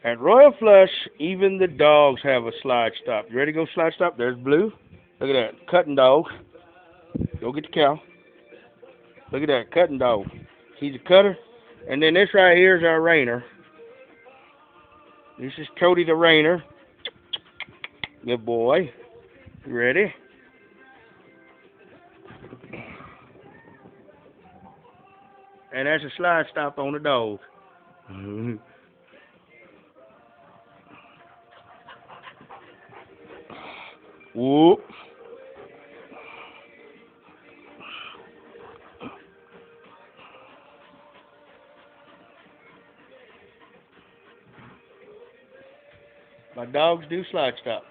At Royal Flush, even the dogs have a slide stop. You ready to go slide stop? There's Blue. Look at that. Cutting dog. Go get the cow. Look at that. Cutting dog. He's a cutter. And then this right here is our Rainer. This is Cody the Rainer. Good boy. You ready? And that's a slide stop on the dog. Whoop. My dogs do slide stop.